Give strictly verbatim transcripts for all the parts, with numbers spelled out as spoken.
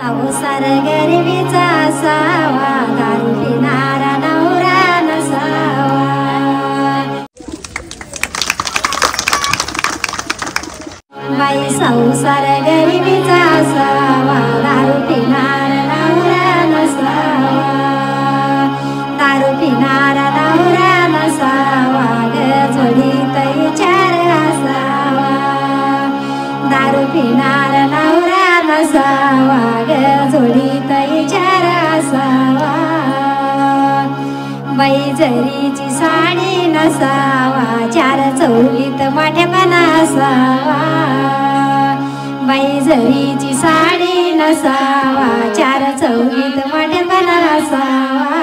अहो सार गरिबीचा असावा, दारू पिणारा नवरा नसावा. बाई संसार गरिबीचा असावा, दारू पिणारा नवरा नसावा. दारू पिणारा नवरा नसावा, ग जोडीत विचार असावा. दारू पिणारा नवरा नसावा, ग जोडीत विचार असावा. बाई जरीची साडी नसावा, चार चौलीत मोठेपणा असावा. बाई जरीची साडी नसावा, चार चौलीत मोठेपणा असावा.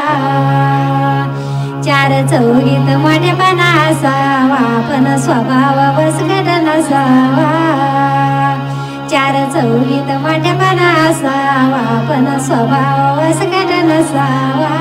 चार चौलीत मोठेपणा असावा, पण स्वभाव बसकट नसावा. चार चौलीत मोठेपणा असावा, पण स्वभाव बसकट नसावा.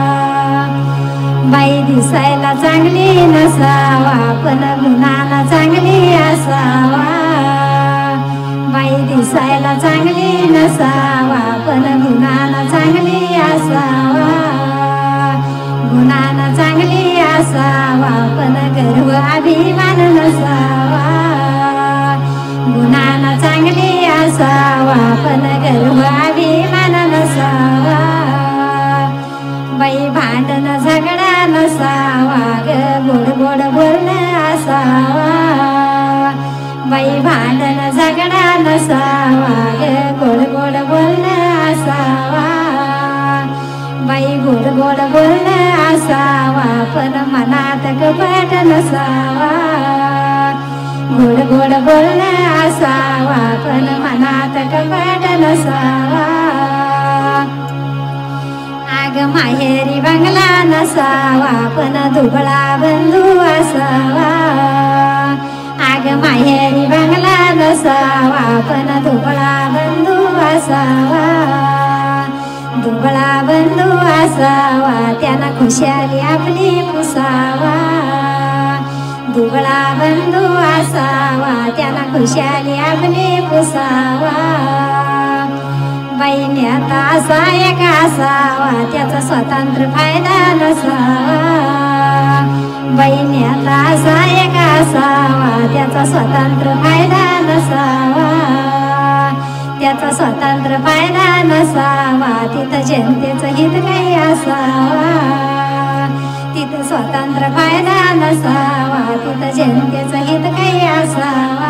बाई दिसायला चांगली नसावा, पण गुणाला चांगली असावा. बाई दिसायला चांगली नसावा, पण गुणाला चांगली असावा. गुणाला चांगली असावा, पण गर्व अभिमान नसावा. गुणाला चांगली असावा, पण गर्व अभिमान नसावा. बाई भांडण झगडा नसावा, ग गोड गोड बोलणं असावा. बाई भांडण झगडा नसावा, ग गोड गोड बोलणं असावा. बाई गोड गोड बोलणं असावा, पण मनात कपट नसावा. गोड गोड बोलणं असावा, पण मनात कपट नसावा. आग माहेरी बंगला नसावा, पण दुबळा बंधू असावा. आग माहेरी बंगला नसावा, पण दुबळा बंधू असावा. दुबळा बंधू असावा, त्यानं खुशाली आपली पुसावा. दुबळा बंधू असावा, त्यानं खुशाली आपली पुसावा. बाई नेता असा एक असावा, त्याचा स्वतंत्र फायदा नसावा. बाई नेता असा एक असावा, त्याचा स्वतंत्र फायदा नसावा. त्याचा स्वतंत्र फायदा नसावा, तिथं जनतेचं हित काही असावा. तिथं स्वतंत्र फायदा नसावा, तिथं जनतेचं हित काही असावा.